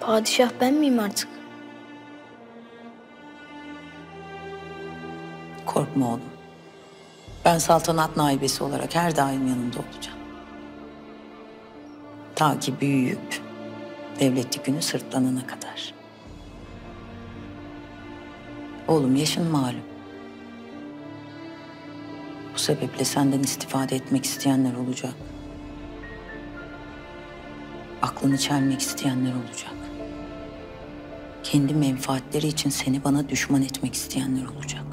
Padişah ben miyim artık? Korkma oğlum. Ben saltanat naibesi olarak her daim yanında olacağım. Ta ki büyüyüp devletlik günü sırtlanana kadar. Oğlum yaşın malum. Bu sebeple senden istifade etmek isteyenler olacak. Aklını çelmek isteyenler olacak. Kendi menfaatleri için seni bana düşman etmek isteyenler olacak.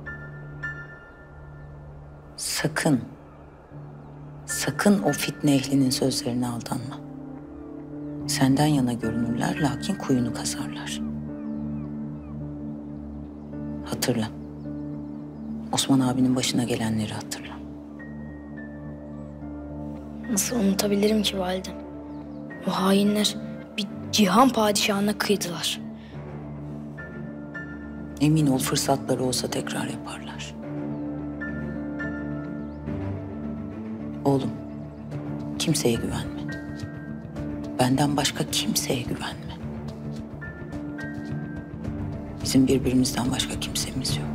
Sakın, sakın o fitne ehlinin sözlerine aldanma. Senden yana görünürler lakin kuyunu kazarlar. Hatırla. Osman abinin başına gelenleri hatırla. Nasıl unutabilirim ki validem? O hainler bir cihan padişahına kıydılar. Emin ol fırsatları olsa tekrar yaparlar. Oğlum, kimseye güvenme. Benden başka kimseye güvenme. Bizim birbirimizden başka kimsemiz yok.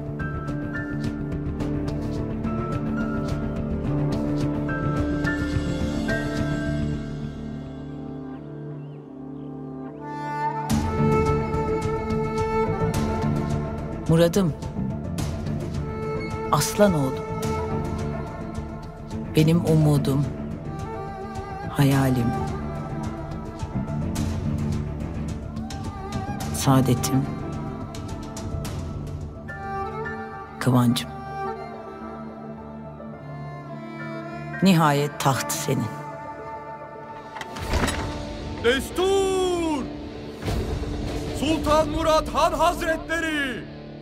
Muradım, aslan oğlum. Benim umudum, hayalim, saadetim, kıvancım. Nihayet taht senin. Destur! Sultan Murat Han Hazretleri!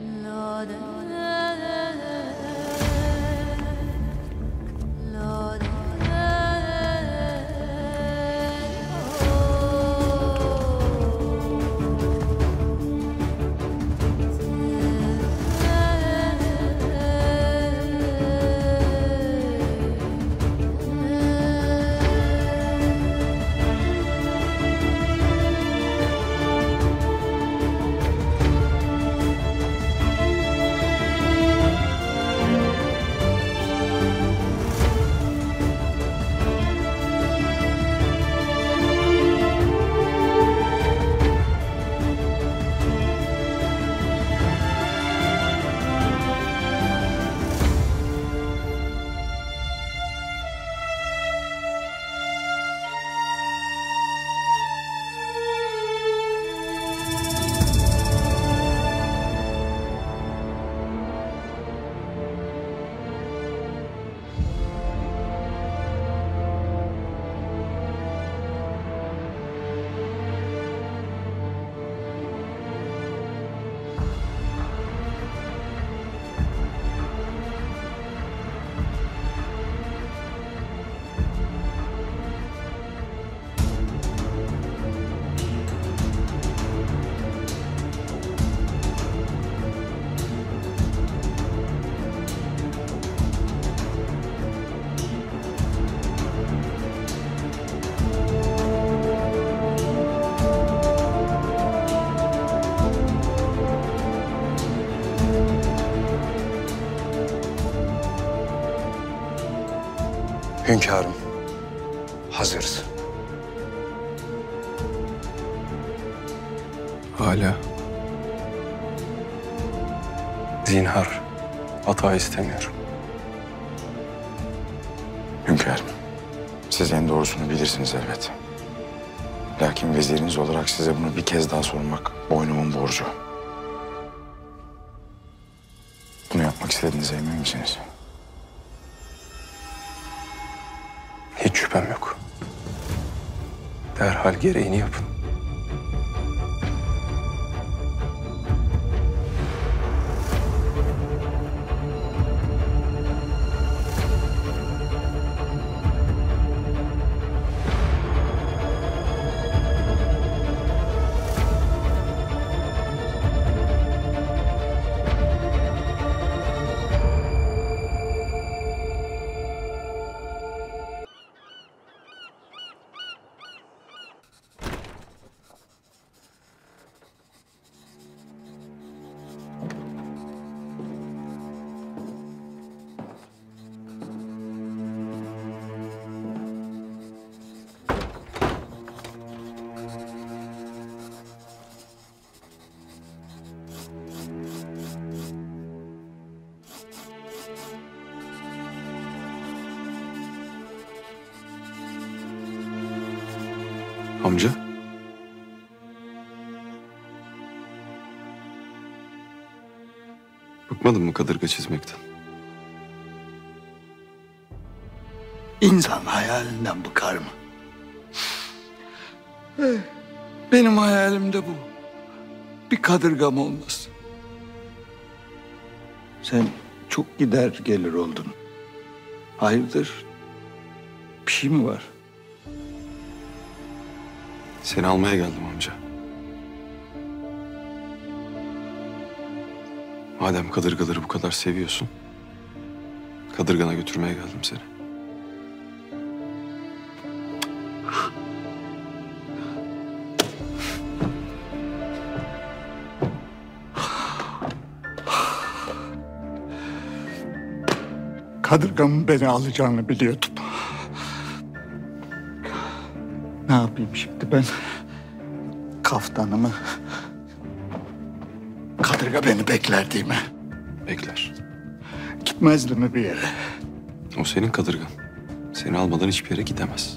Hünkârım, hazırız. Hala. Zinhar, hata istemiyorum. Hünkârım, siz en doğrusunu bilirsiniz elbet. Lakin veziriniz olarak size bunu bir kez daha sormak boynumun borcu. Bunu yapmak istediğinize emin misiniz? Hiç şüphem yok. Derhal gereğini yapın. Amca? Bıkmadın mı kadırga çizmekten? İnsan hayalinden bıkar mı? Benim hayalim de bu. Bir kadırgam olması. Sen çok gider gelir oldun. Hayırdır? Bir şey mi var? Seni almaya geldim amca. Madem kadırgaları bu kadar seviyorsun, kadırgana götürmeye geldim seni. Kadırgamın beni alacağını biliyordum. Ne yapayım şimdi ben? Kaftanımı... Kadırga beni bekler değil mi? Bekler. Gitmezdi mi bir yere? O senin kadırgan. Seni almadan hiçbir yere gidemez.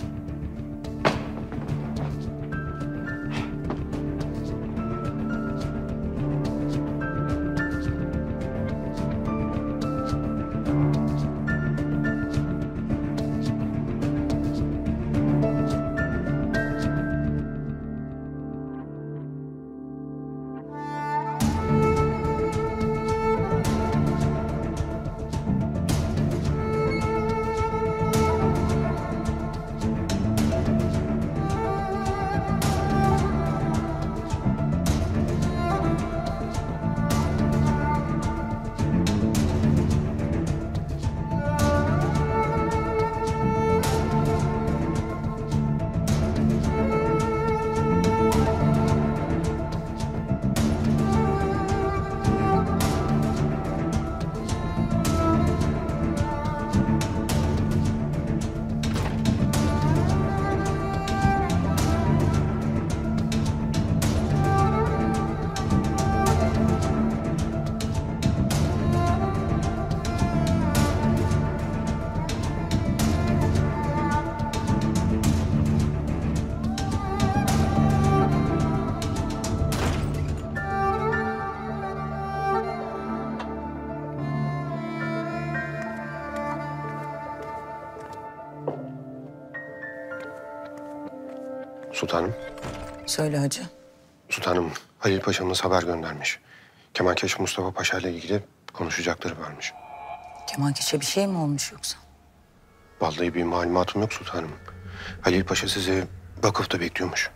Sultanım, Söyle hacı. sultanım Halil Paşa'mız haber göndermiş. Kemankeş Mustafa Paşa ile ilgili konuşacakları varmış. Kemankeşe bir şey mi olmuş yoksa? Vallahi bir malumatım yok sultanım. Halil Paşa sizi vakıfta bekliyormuş.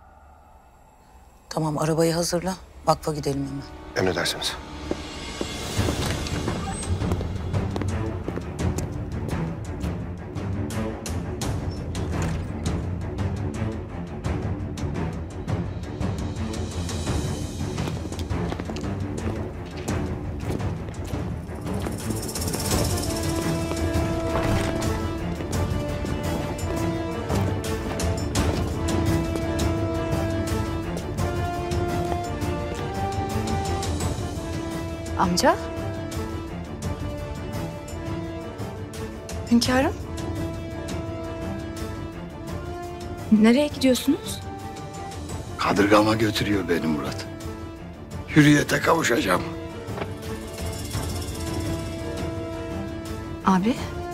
Tamam, arabayı hazırla. Vakfa gidelim hemen. Emredersiniz. Amca? Hünkârım? Nereye gidiyorsunuz? Kadırgama götürüyor beni Murat. Hürriyete kavuşacağım. Abi?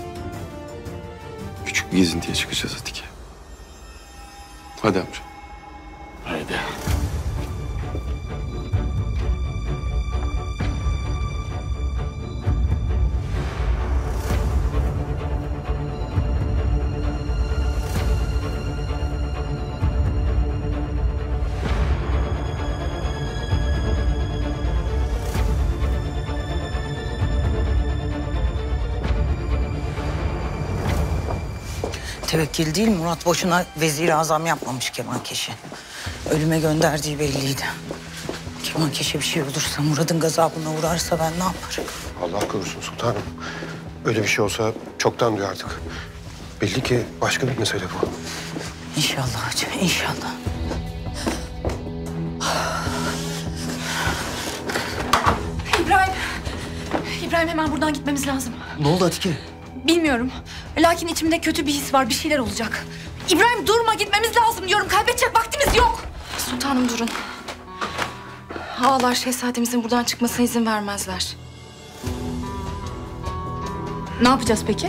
Küçük bir gezintiye çıkacağız Atike. Hadi amca. Haydi. Tevekkil değil, Murat boşuna vezir-i azam yapmamış Kemankeş'i. Ölüme gönderdiği belliydi. Kemankeş'e bir şey olursa, Murat'ın gazabına uğrarsa ben ne yaparım? Allah korusun sultanım. Öyle bir şey olsa çoktan duyardık. Belli ki başka bir mesele bu. İnşallah hacı, inşallah. İbrahim! İbrahim, hemen buradan gitmemiz lazım. Ne oldu Atike? Bilmiyorum. Lakin içimde kötü bir his var. Bir şeyler olacak. İbrahim durma, gitmemiz lazım diyorum. Kaybedecek vaktimiz yok. Sultanım durun. Ağalar şehzademizin buradan çıkmasına izin vermezler. Ne yapacağız peki?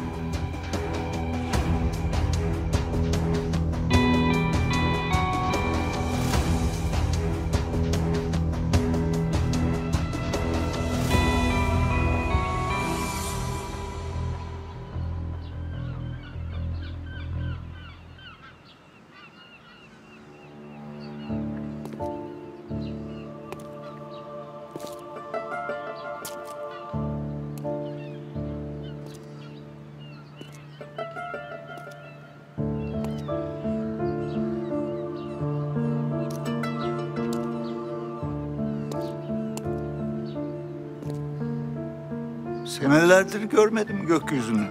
Senelerdir görmedim gökyüzünü.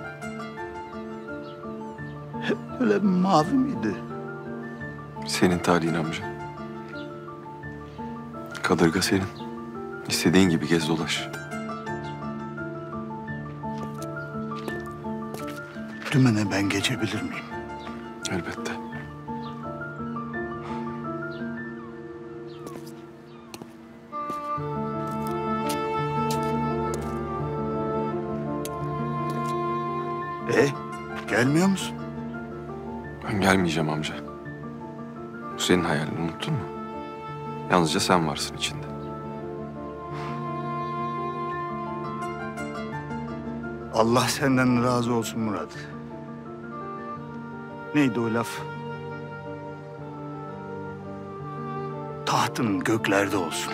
Hep böyle mavi miydi? Senin talihin amca. Kadırga senin. İstediğin gibi gez dolaş. Dümene ben geçebilir miyim? Elbette. Gelmiyor musun? Ben gelmeyeceğim amca. Bu senin hayalin, unuttun mu? Yalnızca sen varsın içinde. Allah senden razı olsun Murat. Neydi o laf? Tahtın göklerde olsun.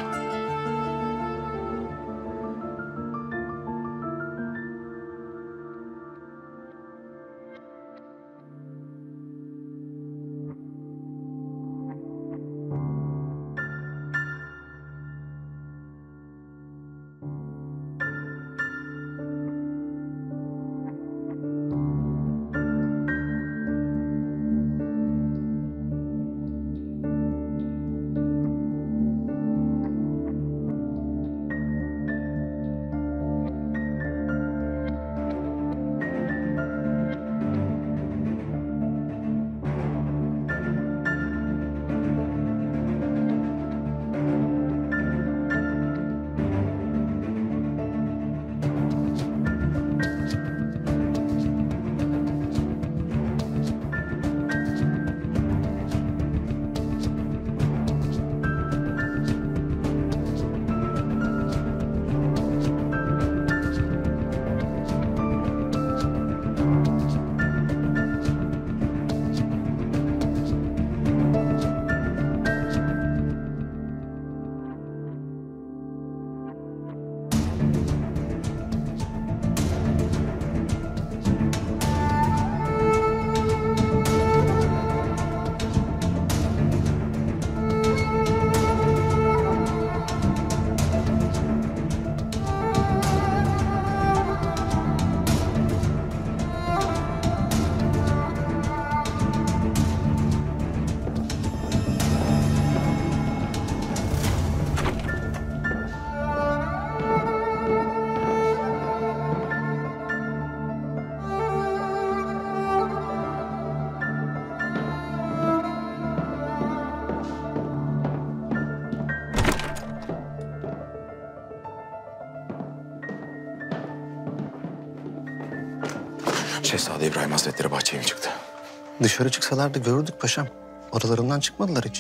Şehzade İbrahim Hazretleri bahçeye mi çıktı? Dışarı çıksalardı görürdük paşam. Oralarından çıkmadılar hiç.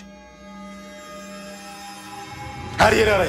Her yeri arayın.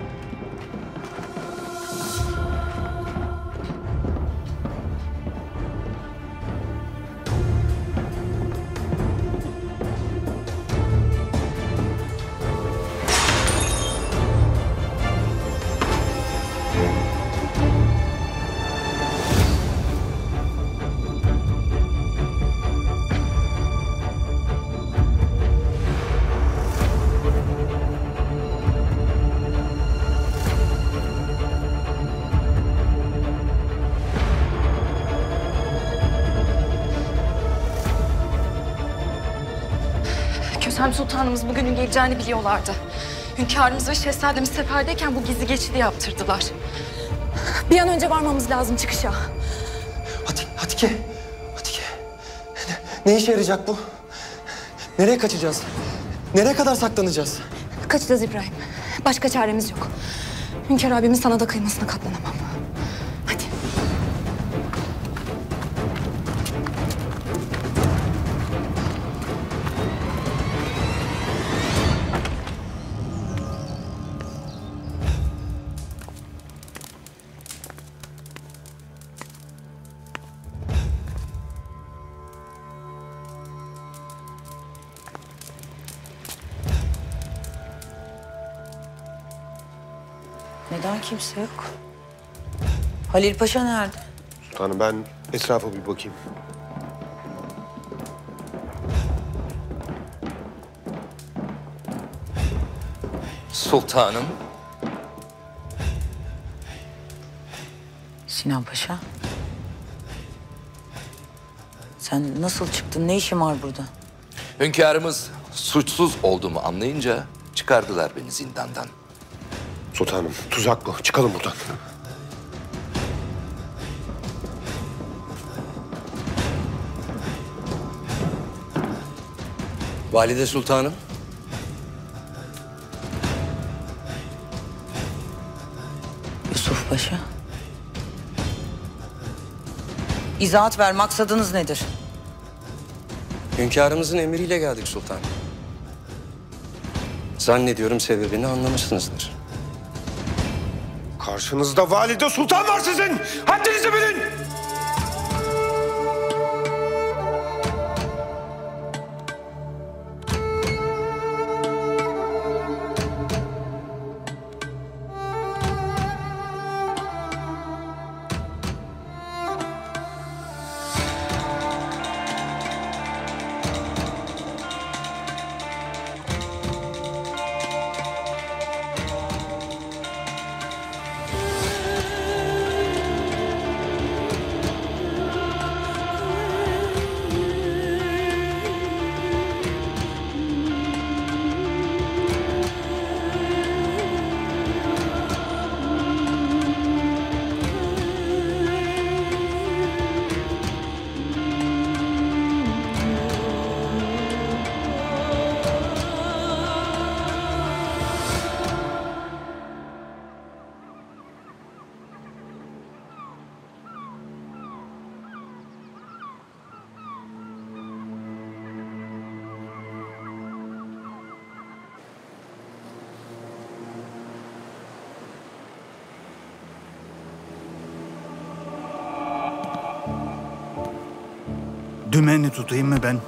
Kösem Sultanımız bugünün geleceğini biliyorlardı. Hünkârımız ve şehzademiz seferdeyken bu gizli geçidi yaptırdılar. Bir an önce varmamız lazım çıkışa. Hadi ki. Ne işe yarayacak bu? Nereye kaçacağız? Nereye kadar saklanacağız? Kaçacağız İbrahim. Başka çaremiz yok. Hünkâr abimin sana da kıymasına katlanamam. Hadi. Neden kimse yok? Halil Paşa nerede? Sultanım ben etrafa bir bakayım. Sultanım. Sinan Paşa. Sen nasıl çıktın? Ne işin var burada? Hünkârımız suçsuz olduğumu anlayınca çıkardılar beni zindandan. Sultanım tuzak bu. Çıkalım buradan. Valide Sultanım. Yusuf Paşa. İzahat ver, maksadınız nedir? Hünkârımızın emriyle geldik sultanım. Zannediyorum sebebini anlamışsınızdır. Karşınızda valide sultan var sizin. Haddinizi bilin. Dümeni tutayım mı ben?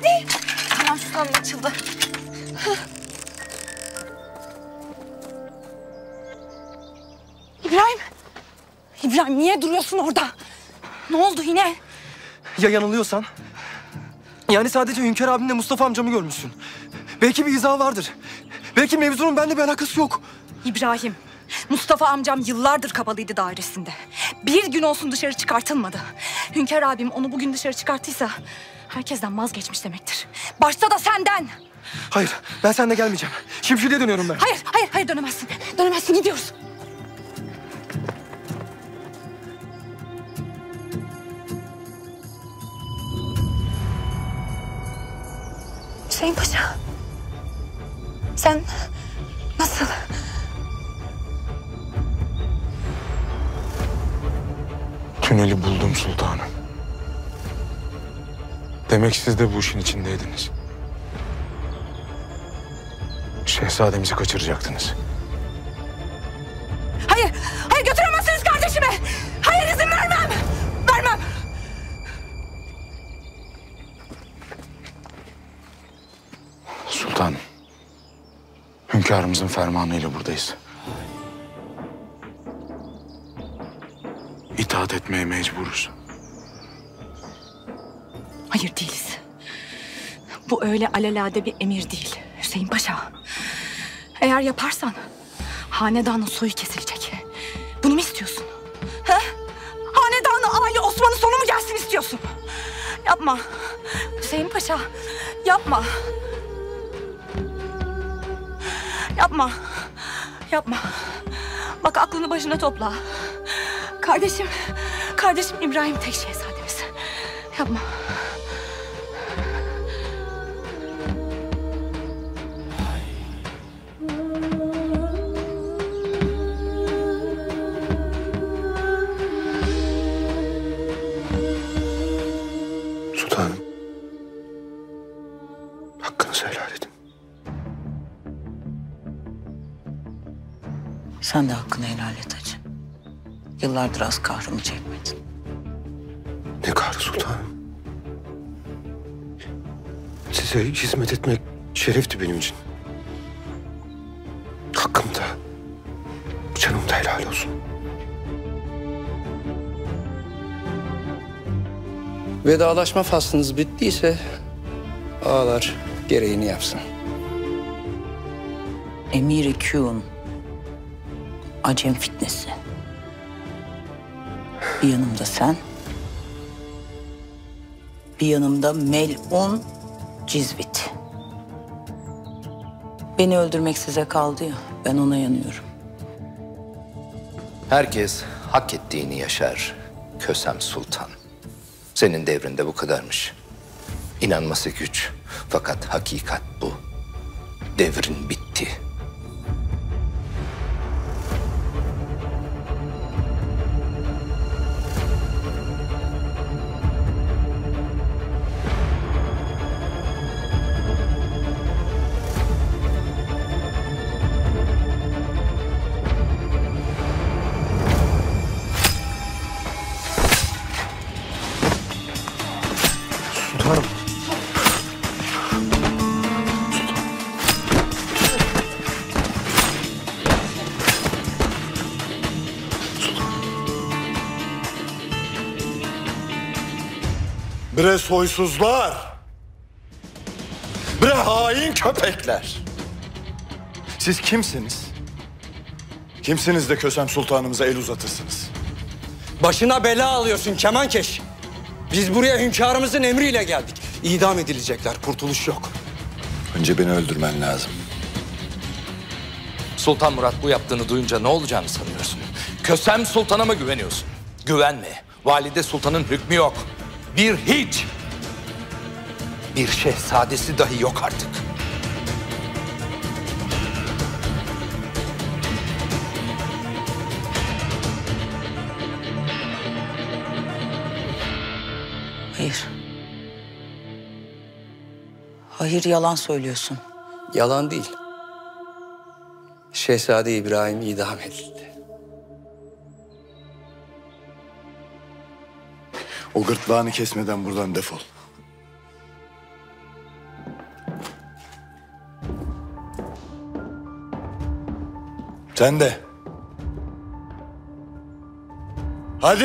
hadi. Tamam sultanım, açıldı. İbrahim. İbrahim niye duruyorsun orada? Ne oldu yine? Ya yanılıyorsan? Yani sadece Hünkar abimle Mustafa amcamı görmüşsün. Belki bir izah vardır. Belki mevzunun benimle bir alakası yok. İbrahim, Mustafa amcam yıllardır kapalıydı dairesinde. Bir gün olsun dışarı çıkartılmadı. Hünkar abim onu bugün dışarı çıkarttıysa herkesten vazgeçmiş demektir. Başta da senden. Hayır, ben seninle gelmeyeceğim. Şimşirliğe dönüyorum ben. Hayır dönemezsin. Dönemezsin, gidiyoruz. Hüseyin Paşa. Sen nasıl? Tüneli buldum sultanım. Demek siz de bu işin içindeydiniz. Şehzademizi kaçıracaktınız. Hayır götüremezsiniz kardeşimi. Hayır, izin vermem. Vermem. Sultanım. Hünkârımızın fermanıyla buradayız. İtaat etmeye mecburuz. Hayır, değiliz. Bu öyle alelade bir emir değil Hüseyin Paşa. Eğer yaparsan hanedanın soyu kesilecek. Bunu mu istiyorsun? He? Hanedanı, aile Osman'ın sonu mu gelsin istiyorsun? Yapma. Hüseyin Paşa, yapma. Yapma. Bak, aklını başına topla. Kardeşim İbrahim tek şehzademiz. Yapma. Sultanım. Hakkınızı helal edin. Sen de hakkını helal et hacı. Yıllardır az kahrımı çekmedin. Ne kahrı sultanım. Size hizmet etmek şerefti benim için. Hakkım da, canım da helal olsun. Vedalaşma faslınız bittiyse ağalar gereğini yapsın. Emir-i Kûn, Acem fitnesi. Bir yanımda sen, bir yanımda melun Cizvit. Beni öldürmek size kaldı ya, ben ona yanıyorum. Herkes hak ettiğini yaşar Kösem Sultan. Senin devrinde bu kadarmış. İnanması güç. Fakat hakikat bu. Devrin bitti. Sultanım. Bre soysuzlar! Bre hain köpekler! Siz kimsiniz? Kimsiniz de Kösem Sultanımıza el uzatırsınız? Başına bela alıyorsun kemankeş. Biz buraya hünkârımızın emriyle geldik. İdam edilecekler, kurtuluş yok. Önce beni öldürmen lazım. Sultan Murat bu yaptığını duyunca ne olacağını sanıyorsun? Kösem Sultan'a mı güveniyorsun? Güvenme. Valide Sultan'ın hükmü yok. Bir hiç. Bir şehzadesi dahi yok artık. Hayır. Hayır, yalan söylüyorsun. Yalan değil. Şehzade İbrahim idam edildi. O gırtlağını kesmeden buradan defol. Sen de. Hadi!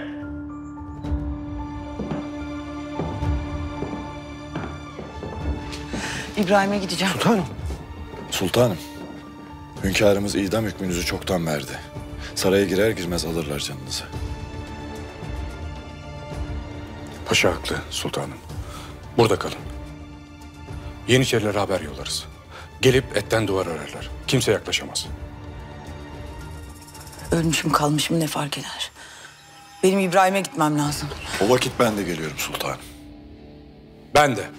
İbrahim'e gideceğim. Sultanım. Sultanım, hünkârımız idam hükmünüzü çoktan verdi. Saraya girer girmez alırlar canınızı. Paşa haklı sultanım. Burada kalın. Yeniçerilere haber yollarız. Gelip etten duvar örerler. Kimse yaklaşamaz. Ölmüşüm kalmışım ne fark eder? Benim İbrahim'e gitmem lazım. O vakit ben de geliyorum sultanım. Ben de.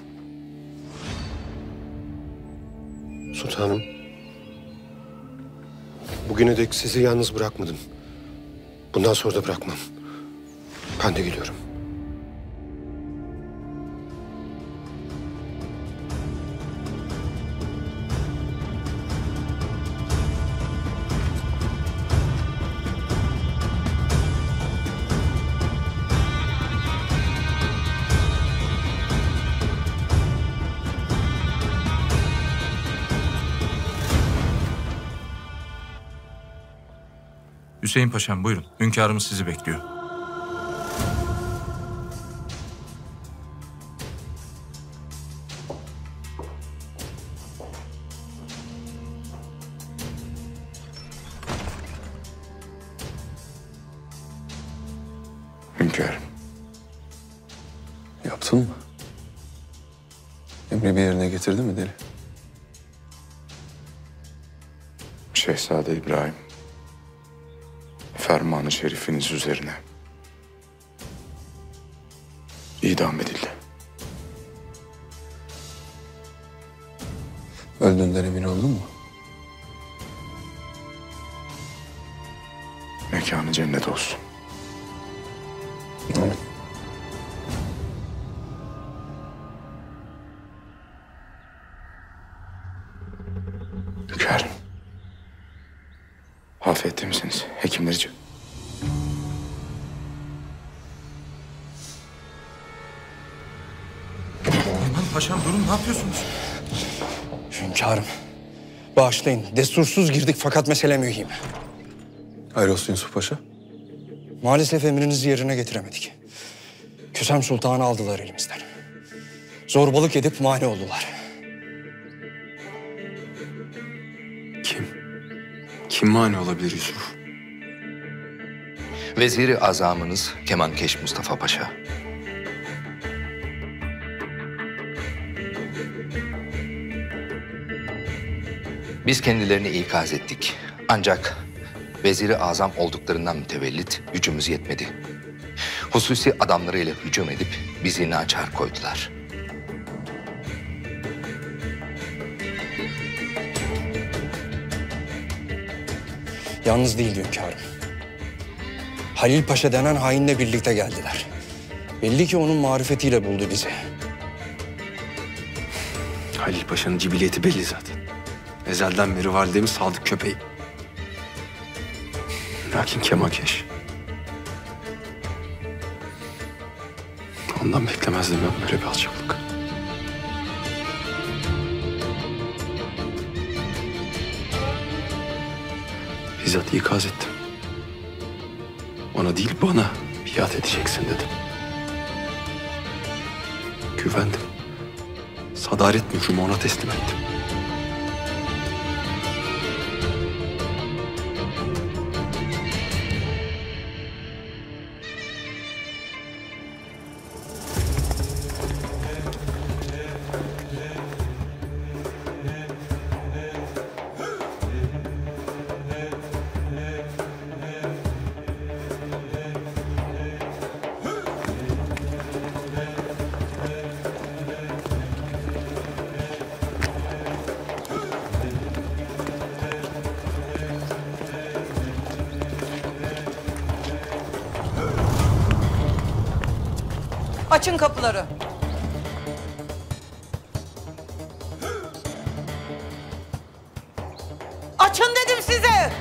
Sultanım. Bugüne dek sizi yalnız bırakmadım. Bundan sonra da bırakmam. Ben de geliyorum. Hüseyin Paşam buyurun. Hünkârımız sizi bekliyor. Hünkârım. Yaptın mı? Emri bir yerine getirdi mi deli? Şehzade İbrahim, fermanı şerifiniz üzerine idam edildi. Öldüğünden emin oldun mu? Mekanı cennet olsun. Amin. Hünkârım. Afiyette misiniz? Hekimleri Aman paşam durun ne yapıyorsunuz? Hünkârım, bağışlayın. Destursuz girdik fakat mesele mühim. Hayırolsun Yusuf Paşa. Maalesef emrinizi yerine getiremedik. Kösem Sultan'ı aldılar elimizden. Zorbalık edip mani oldular. Kim mani olabilir Yusuf? Veziri azamınız Kemankeş Mustafa Paşa. Biz kendilerini ikaz ettik. Ancak veziri azam olduklarından mütevellit gücümüz yetmedi. Hususi adamlarıyla hücum edip bizi naçar koydular. Yalnız değildi hünkârım. Halil Paşa denen hainle birlikte geldiler. Belli ki onun marifetiyle buldu bizi. Halil Paşa'nın cibiliyeti belli zaten. Ezelden beri validemin sadık köpeği. Lakin Kemankeş. Ondan beklemezdim ben böyle bir alçaklık. Bizzat ikaz ettim. Ona değil bana biat edeceksin dedim. Güvendim. Sadaret mührümü ona teslim ettim. Açın kapıları. Açın dedim size.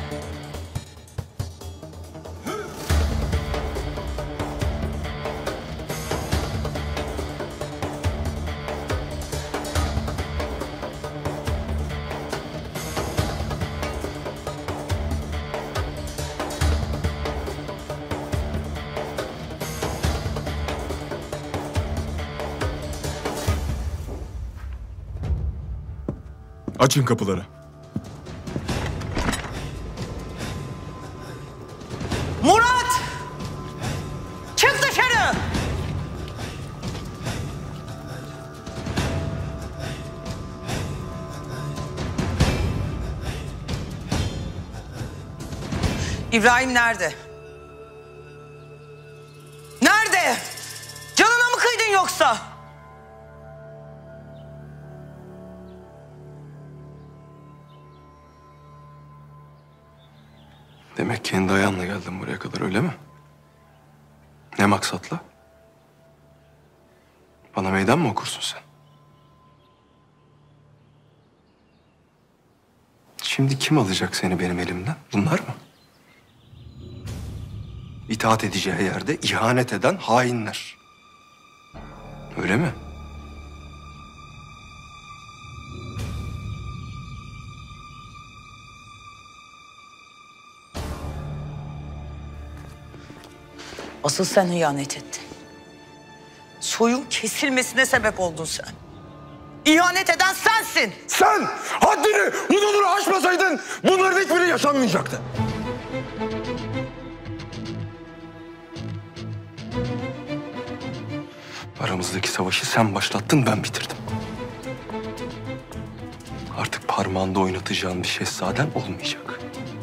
Açın kapıları. Murat! Çık dışarı! İbrahim nerede? Nerede? Canına mı kıydın yoksa? Demek kendi ayağınla geldin buraya kadar, öyle mi? Ne maksatla? Bana meydan mı okursun sen? Şimdi kim alacak seni benim elimden? Bunlar mı? İtaat edeceği yerde ihanet eden hainler. Öyle mi? Asıl sen ihanet ettin. Soyun kesilmesine sebep oldun sen. İhanet eden sensin. Sen haddini, hududunu aşmasaydın bunların hiçbiri yaşanmayacaktı. Aramızdaki savaşı sen başlattın, ben bitirdim. Artık parmağında oynatacağın bir şehzaden olmayacak.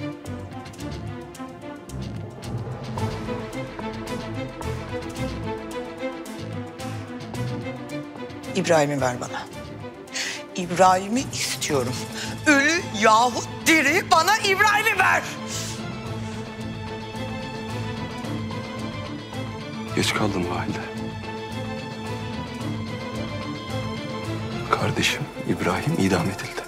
İbrahim'i ver bana. İbrahim'i istiyorum. Ölü yahut diri bana İbrahim'i ver. Geç kaldın valide. Kardeşim İbrahim idam edildi.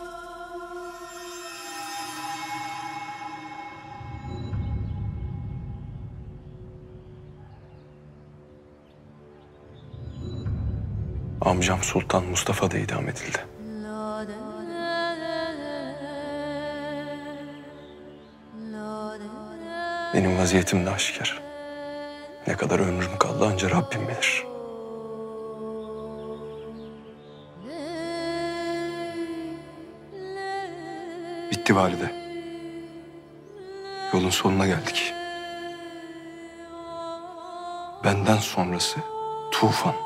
Amcam Sultan Mustafa da idam edildi. Benim vaziyetim de aşikar. Ne kadar ömrüm kaldı anca Rabbim bilir. Bitti valide. Yolun sonuna geldik. Benden sonrası tufan.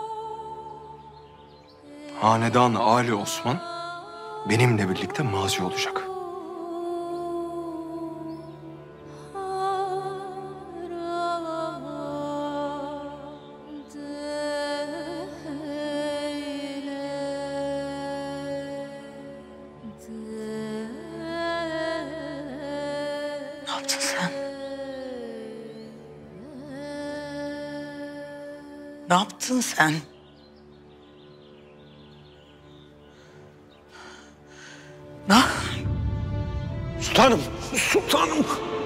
Hanedan-ı Ali Osman benimle birlikte mazi olacak. Ne yaptın sen? Ne yaptın sen? Sultanım! Sultanım!